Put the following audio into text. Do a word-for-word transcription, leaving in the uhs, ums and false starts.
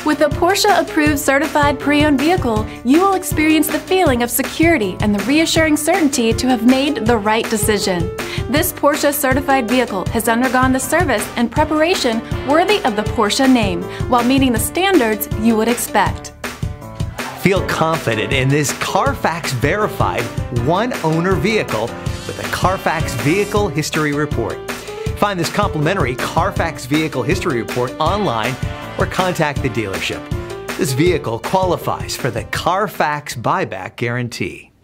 With a Porsche approved certified pre-owned vehicle, you will experience the feeling of security and the reassuring certainty to have made the right decision. This Porsche certified vehicle has undergone the service and preparation worthy of the Porsche name, while meeting the standards you would expect. Feel confident in this Carfax verified one-owner vehicle with a Carfax Vehicle History Report. Find this complimentary Carfax Vehicle History Report online or contact the dealership. This vehicle qualifies for the Carfax Buyback Guarantee.